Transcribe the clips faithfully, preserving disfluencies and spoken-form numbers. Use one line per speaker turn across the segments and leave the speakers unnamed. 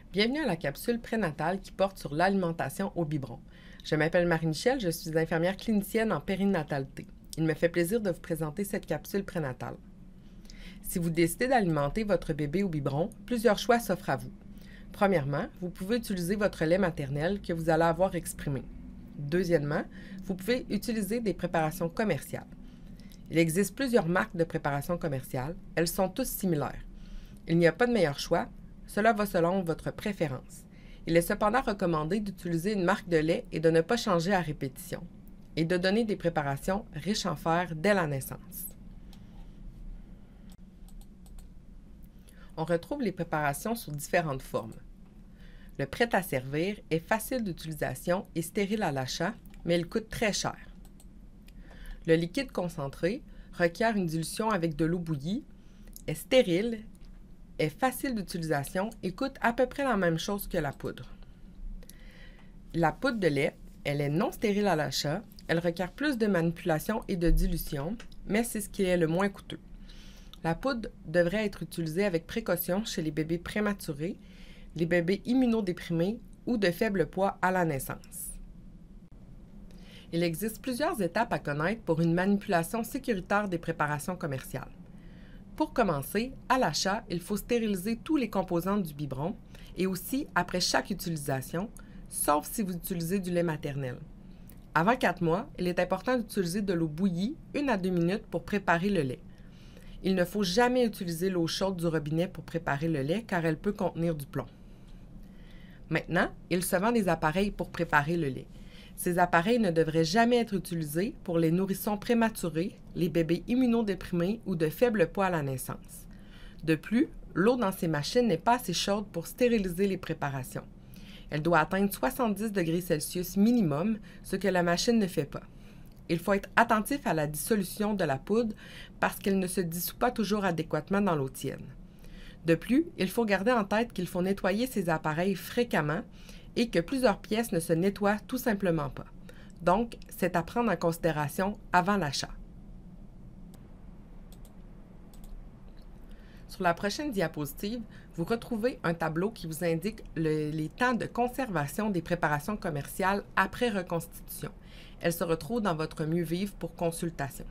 Bienvenue à la capsule prénatale qui porte sur l'alimentation au biberon. Je m'appelle Marie-Michel, je suis infirmière clinicienne en périnatalité. Il me fait plaisir de vous présenter cette capsule prénatale. Si vous décidez d'alimenter votre bébé au biberon, plusieurs choix s'offrent à vous. Premièrement, vous pouvez utiliser votre lait maternel que vous allez avoir exprimé. Deuxièmement, vous pouvez utiliser des préparations commerciales. Il existe plusieurs marques de préparations commerciales. Elles sont toutes similaires. Il n'y a pas de meilleur choix. Cela va selon votre préférence. Il est cependant recommandé d'utiliser une marque de lait et de ne pas changer à répétition, et de donner des préparations riches en fer dès la naissance. On retrouve les préparations sous différentes formes. Le prêt à servir est facile d'utilisation et stérile à l'achat, mais il coûte très cher. Le liquide concentré requiert une dilution avec de l'eau bouillie, est stérile, est facile d'utilisation et coûte à peu près la même chose que la poudre. La poudre de lait, elle est non stérile à l'achat, elle requiert plus de manipulation et de dilution, mais c'est ce qui est le moins coûteux. La poudre devrait être utilisée avec précaution chez les bébés prématurés, les bébés immunodéprimés ou de faible poids à la naissance. Il existe plusieurs étapes à connaître pour une manipulation sécuritaire des préparations commerciales. Pour commencer, à l'achat, il faut stériliser tous les composants du biberon et aussi après chaque utilisation, sauf si vous utilisez du lait maternel. Avant quatre mois, il est important d'utiliser de l'eau bouillie une à deux minutes pour préparer le lait. Il ne faut jamais utiliser l'eau chaude du robinet pour préparer le lait car elle peut contenir du plomb. Maintenant, il se vend des appareils pour préparer le lait. Ces appareils ne devraient jamais être utilisés pour les nourrissons prématurés, les bébés immunodéprimés ou de faible poids à la naissance. De plus, l'eau dans ces machines n'est pas assez chaude pour stériliser les préparations. Elle doit atteindre soixante-dix degrés Celsius minimum, ce que la machine ne fait pas. Il faut être attentif à la dissolution de la poudre parce qu'elle ne se dissout pas toujours adéquatement dans l'eau tiède. De plus, il faut garder en tête qu'il faut nettoyer ces appareils fréquemment et que plusieurs pièces ne se nettoient tout simplement pas. Donc, c'est à prendre en considération avant l'achat. Sur la prochaine diapositive, vous retrouvez un tableau qui vous indique le, les temps de conservation des préparations commerciales après reconstitution. Elle se retrouve dans votre mieux-vivre pour consultation.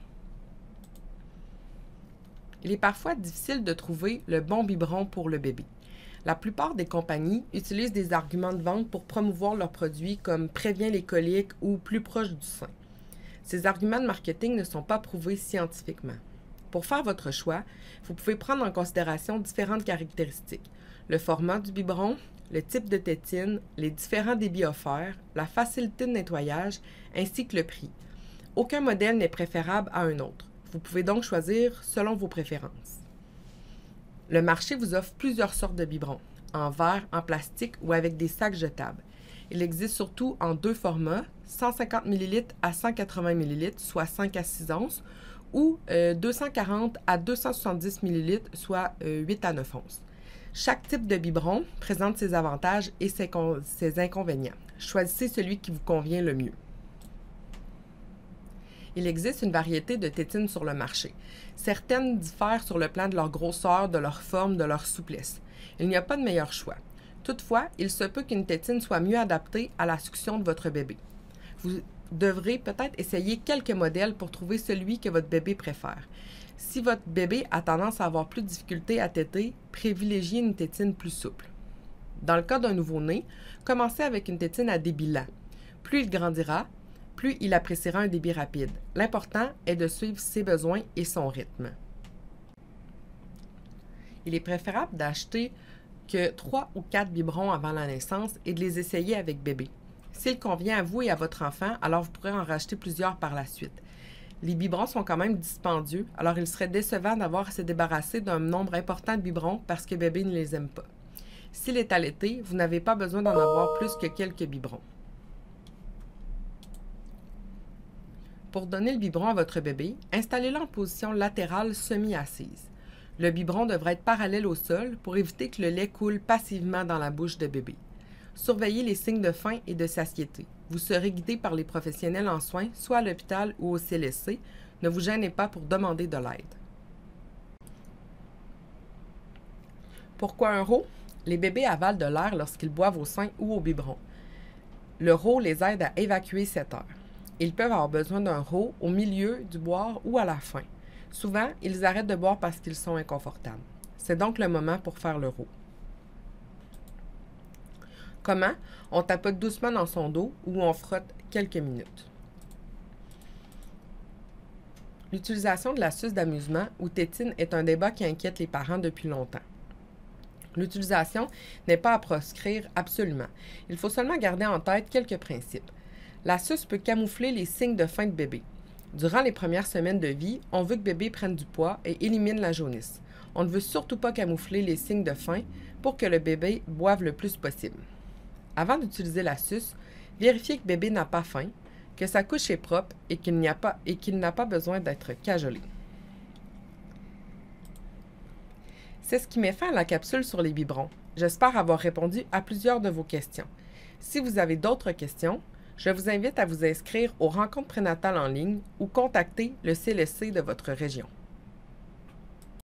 Il est parfois difficile de trouver le bon biberon pour le bébé. La plupart des compagnies utilisent des arguments de vente pour promouvoir leurs produits comme « prévient les coliques » ou « plus proche du sein ». Ces arguments de marketing ne sont pas prouvés scientifiquement. Pour faire votre choix, vous pouvez prendre en considération différentes caractéristiques: le format du biberon, le type de tétine, les différents débits offerts, la facilité de nettoyage, ainsi que le prix. Aucun modèle n'est préférable à un autre. Vous pouvez donc choisir selon vos préférences. Le marché vous offre plusieurs sortes de biberons, en verre, en plastique ou avec des sacs jetables. Il existe surtout en deux formats, cent cinquante millilitres à cent quatre-vingts millilitres, soit cinq à six onces, ou euh, deux cent quarante à deux cent soixante-dix millilitres, soit euh, huit à neuf onces. Chaque type de biberon présente ses avantages et ses, ses inconvénients. Choisissez celui qui vous convient le mieux. Il existe une variété de tétines sur le marché. Certaines diffèrent sur le plan de leur grosseur, de leur forme, de leur souplesse. Il n'y a pas de meilleur choix. Toutefois, il se peut qu'une tétine soit mieux adaptée à la succion de votre bébé. Vous devrez peut-être essayer quelques modèles pour trouver celui que votre bébé préfère. Si votre bébé a tendance à avoir plus de difficultés à téter, privilégiez une tétine plus souple. Dans le cas d'un nouveau-né, commencez avec une tétine à débit lent. Plus il grandira, plus il appréciera un débit rapide. L'important est de suivre ses besoins et son rythme. Il est préférable d'acheter que trois ou quatre biberons avant la naissance et de les essayer avec bébé. S'il convient à vous et à votre enfant, alors vous pourrez en racheter plusieurs par la suite. Les biberons sont quand même dispendieux, alors il serait décevant d'avoir à se débarrasser d'un nombre important de biberons parce que bébé ne les aime pas. S'il est allaité, vous n'avez pas besoin d'en avoir plus que quelques biberons. Pour donner le biberon à votre bébé, installez-le en position latérale semi-assise. Le biberon devrait être parallèle au sol pour éviter que le lait coule passivement dans la bouche de bébé. Surveillez les signes de faim et de satiété. Vous serez guidé par les professionnels en soins, soit à l'hôpital ou au C L S C. Ne vous gênez pas pour demander de l'aide. Pourquoi un roux? Les bébés avalent de l'air lorsqu'ils boivent au sein ou au biberon. Le rot les aide à évacuer cet air. Ils peuvent avoir besoin d'un rot au milieu du boire ou à la fin. Souvent, ils arrêtent de boire parce qu'ils sont inconfortables. C'est donc le moment pour faire le rot. Comment? On tapote doucement dans son dos ou on frotte quelques minutes. L'utilisation de la suce d'amusement ou tétine est un débat qui inquiète les parents depuis longtemps. L'utilisation n'est pas à proscrire absolument. Il faut seulement garder en tête quelques principes. La suce peut camoufler les signes de faim de bébé. Durant les premières semaines de vie, on veut que bébé prenne du poids et élimine la jaunisse. On ne veut surtout pas camoufler les signes de faim pour que le bébé boive le plus possible. Avant d'utiliser la suce, vérifiez que bébé n'a pas faim, que sa couche est propre et qu'il n'y a pas, et qu'il n'a pas besoin d'être cajolé. C'est ce qui met fin à la capsule sur les biberons. J'espère avoir répondu à plusieurs de vos questions. Si vous avez d'autres questions, je vous invite à vous inscrire aux rencontres prénatales en ligne ou contacter le C L S C de votre région.